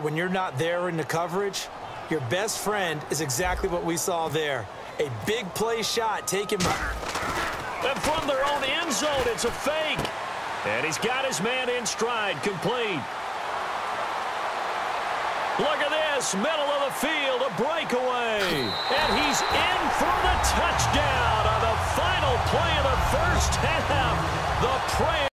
when you're not there in the coverage, your best friend is exactly what we saw there. A big play shot taken by... And from their own end zone, it's a fake. And he's got his man in stride, complete. Look at this, middle of the field, a breakaway. And he's in for the touchdown on the final play of the first half. The prayer.